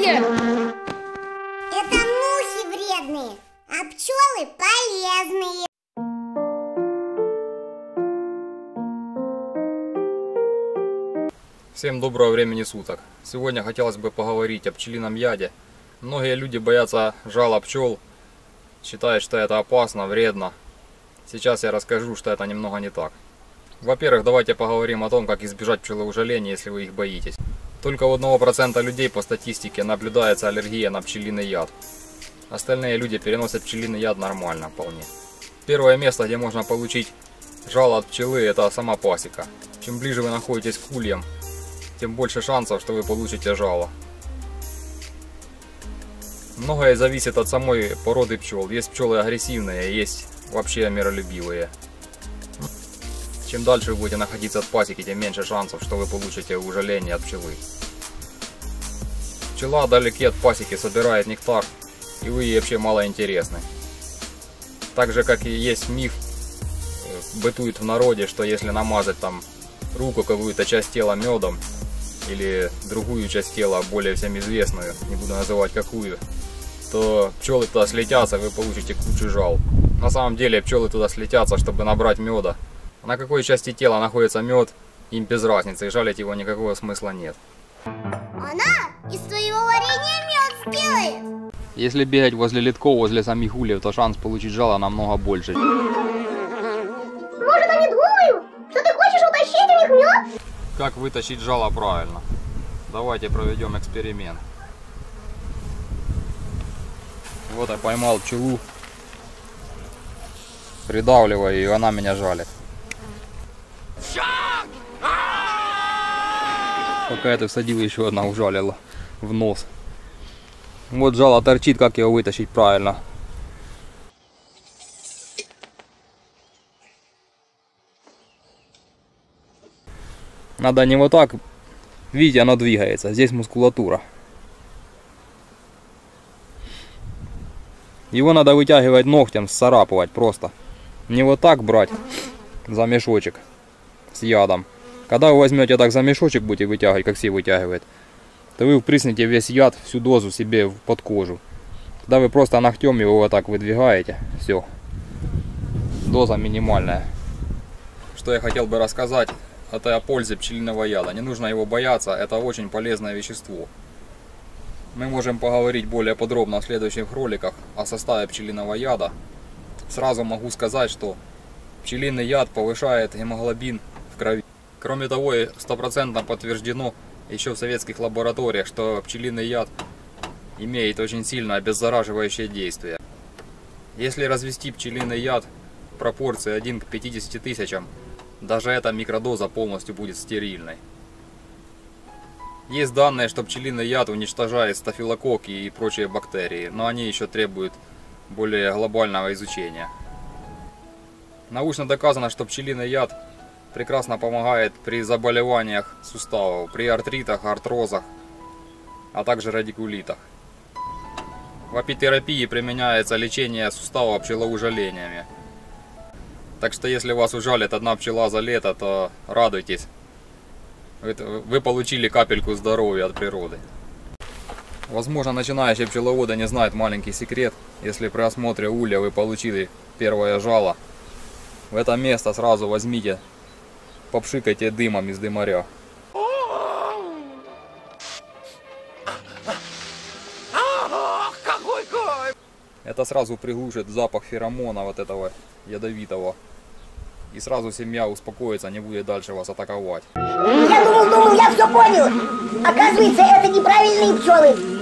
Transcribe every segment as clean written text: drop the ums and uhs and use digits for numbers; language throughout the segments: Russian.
Это мухи вредные, а пчелы полезные. Всем доброго времени суток. Сегодня хотелось бы поговорить о пчелином яде. Многие люди боятся жала пчел, считают, что это опасно, вредно. Сейчас я расскажу, что это немного не так. Во-первых, давайте поговорим о том, как избежать пчелоужаления, если вы их боитесь. Только у 1% людей по статистике наблюдается аллергия на пчелиный яд. Остальные люди переносят пчелиный яд нормально вполне. Первое место, где можно получить жало от пчелы, это сама пасека. Чем ближе вы находитесь к ульям, тем больше шансов, что вы получите жало. Многое зависит от самой породы пчел. Есть пчелы агрессивные, есть вообще миролюбивые. Чем дальше вы будете находиться от пасеки, тем меньше шансов, что вы получите ужаление от пчелы. Пчела вдалеке от пасеки собирает нектар, и вы ей вообще мало интересны. Так же, как и есть миф, бытует в народе, что если намазать там руку, какую-то часть тела медом, или другую часть тела, более всем известную, не буду называть какую, то пчелы туда слетятся, и вы получите кучу жал. На самом деле пчелы туда слетятся, чтобы набрать меда. На какой части тела находится мед, им без разницы, и жалить его никакого смысла нет. Она из твоего варенья мед сделает. Если бегать возле литков, возле самих ульев, то шанс получить жало намного больше. Может, они думают, что ты хочешь утащить у них мед? Как вытащить жало правильно? Давайте проведем эксперимент. Вот я поймал пчелу, придавливаю ее, и она меня жалит. Пока это всадил, еще одна ужалила в нос. Вот жало торчит, как его вытащить правильно. Надо не вот так, видите, оно двигается, здесь мускулатура. Его надо вытягивать ногтем, сцарапывать просто. Не вот так брать за мешочек с ядом. Когда вы возьмете так за мешочек, будете вытягивать, как все вытягивают, то вы впрыснете весь яд, всю дозу себе под кожу. Когда вы просто ногтем его вот так выдвигаете, все. Доза минимальная. Что я хотел бы рассказать, это о пользе пчелиного яда. Не нужно его бояться, это очень полезное вещество. Мы можем поговорить более подробно в следующих роликах о составе пчелиного яда. Сразу могу сказать, что пчелиный яд повышает гемоглобин в крови. Кроме того, 100% подтверждено еще в советских лабораториях, что пчелиный яд имеет очень сильное обеззараживающее действие. Если развести пчелиный яд в пропорции 1 к 50 тысячам, даже эта микродоза полностью будет стерильной. Есть данные, что пчелиный яд уничтожает стафилококки и прочие бактерии, но они еще требуют более глобального изучения. Научно доказано, что пчелиный яд прекрасно помогает при заболеваниях суставов, при артритах, артрозах, а также радикулитах. В апитерапии применяется лечение суставов пчелоужалениями. Так что если вас ужалит одна пчела за лето, то радуйтесь. Вы получили капельку здоровья от природы. Возможно, начинающие пчеловоды не знают маленький секрет. Если при осмотре улья вы получили первое жало, в это место сразу возьмите, попшикайте дымом из дымаря. Это сразу приглушит запах феромона вот этого ядовитого. И сразу семья успокоится, не будет дальше вас атаковать. Я думал, я все понял. Оказывается, это неправильные пчелы.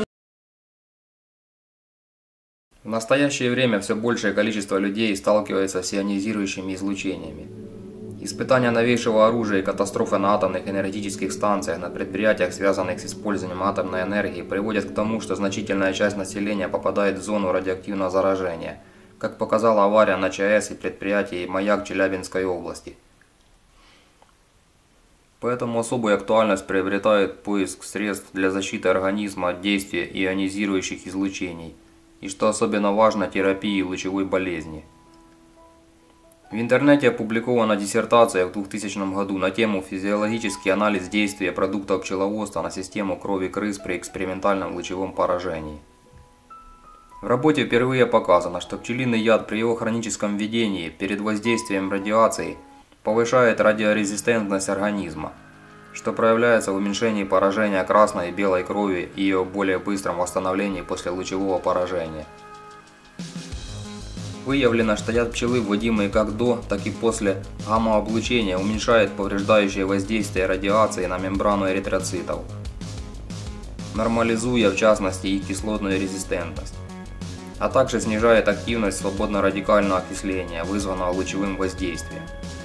В настоящее время все большее количество людей сталкивается с ионизирующими излучениями. Испытания новейшего оружия и катастрофы на атомных энергетических станциях, на предприятиях, связанных с использованием атомной энергии, приводят к тому, что значительная часть населения попадает в зону радиоактивного заражения, как показала авария на ЧАЭС и предприятии «Маяк» Челябинской области. Поэтому особую актуальность приобретает поиск средств для защиты организма от действия ионизирующих излучений и, что особенно важно, терапии лучевой болезни. В интернете опубликована диссертация в 2000 году на тему «Физиологический анализ действия продуктов пчеловодства на систему крови крыс при экспериментальном лучевом поражении». В работе впервые показано, что пчелиный яд при его хроническом введении перед воздействием радиации повышает радиорезистентность организма, что проявляется в уменьшении поражения красной и белой крови и ее более быстром восстановлении после лучевого поражения. Выявлено, что яд пчелы, вводимый как до, так и после гамма-облучения, уменьшает повреждающее воздействие радиации на мембрану эритроцитов, нормализуя в частности их кислотную резистентность, а также снижает активность свободно-радикального окисления, вызванного лучевым воздействием.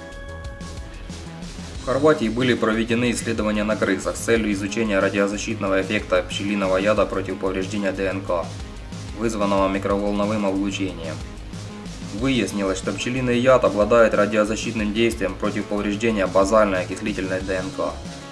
В Хорватии были проведены исследования на крысах с целью изучения радиозащитного эффекта пчелиного яда против повреждения ДНК, вызванного микроволновым облучением. Выяснилось, что пчелиный яд обладает радиозащитным действием против повреждения базальной окислительной ДНК.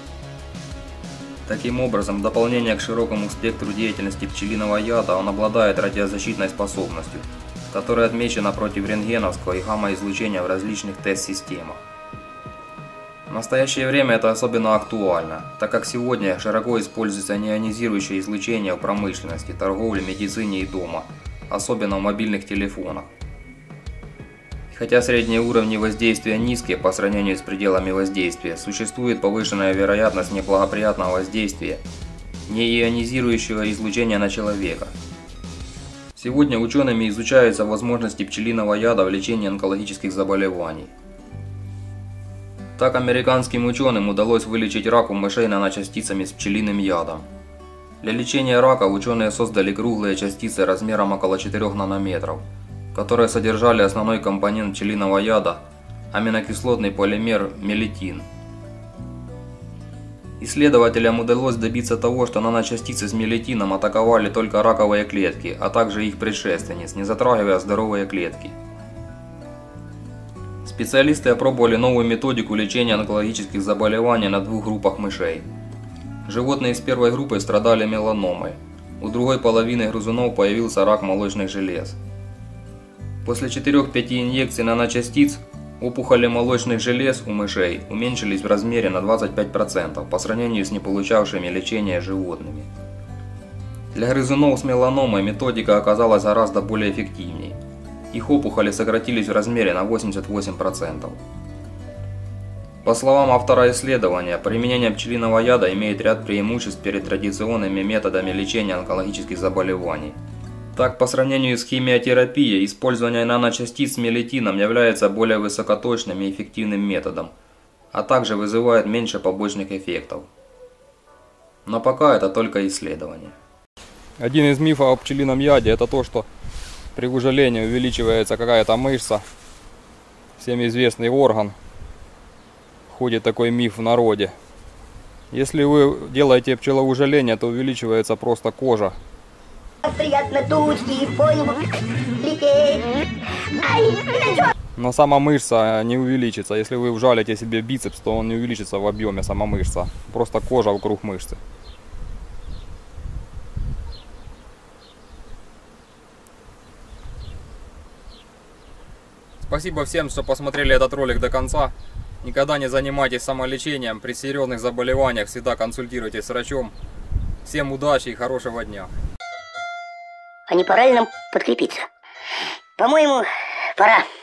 Таким образом, в дополнение к широкому спектру деятельности пчелиного яда, он обладает радиозащитной способностью, которая отмечена против рентгеновского и гамма-излучения в различных тест-системах. В настоящее время это особенно актуально, так как сегодня широко используется неионизирующее излучение в промышленности, торговле, медицине и дома, особенно в мобильных телефонах. Хотя средние уровни воздействия низкие по сравнению с пределами воздействия, существует повышенная вероятность неблагоприятного воздействия неионизирующего излучения на человека. Сегодня учеными изучаются возможности пчелиного яда в лечении онкологических заболеваний. Так американским ученым удалось вылечить рак у мышей наночастицами с пчелиным ядом. Для лечения рака ученые создали круглые частицы размером около 4 нанометров, которые содержали основной компонент пчелиного яда – аминокислотный полимер мелитин. Исследователям удалось добиться того, что наночастицы с мелитином атаковали только раковые клетки, а также их предшественниц, не затрагивая здоровые клетки. Специалисты опробовали новую методику лечения онкологических заболеваний на 2 группах мышей. Животные из первой группы страдали меланомой, у другой половины грызунов появился рак молочных желез. После 4-5 инъекций наночастиц опухоли молочных желез у мышей уменьшились в размере на 25% по сравнению с не получавшими лечения животными. Для грызунов с меланомой методика оказалась гораздо более эффективней. Их опухоли сократились в размере на 88%. По словам автора исследования, применение пчелиного яда имеет ряд преимуществ перед традиционными методами лечения онкологических заболеваний. Так, по сравнению с химиотерапией, использование наночастиц с мелитином является более высокоточным и эффективным методом, а также вызывает меньше побочных эффектов. Но пока это только исследование. Один из мифов о пчелином яде – это то, что при выжалении увеличивается какая-то мышца, всем известный орган. Ходит такой миф в народе. Если вы делаете пчеловыжаление, то увеличивается просто кожа. Приятно тучки в поле лететь. Но сама мышца не увеличится. Если вы вжалите себе бицепс, то он не увеличится в объеме, сама мышца. Просто кожа вокруг мышцы. Спасибо всем, что посмотрели этот ролик до конца. Никогда не занимайтесь самолечением. При серьезных заболеваниях всегда консультируйтесь с врачом. Всем удачи и хорошего дня. А не пора ли нам подкрепиться? По-моему, пора.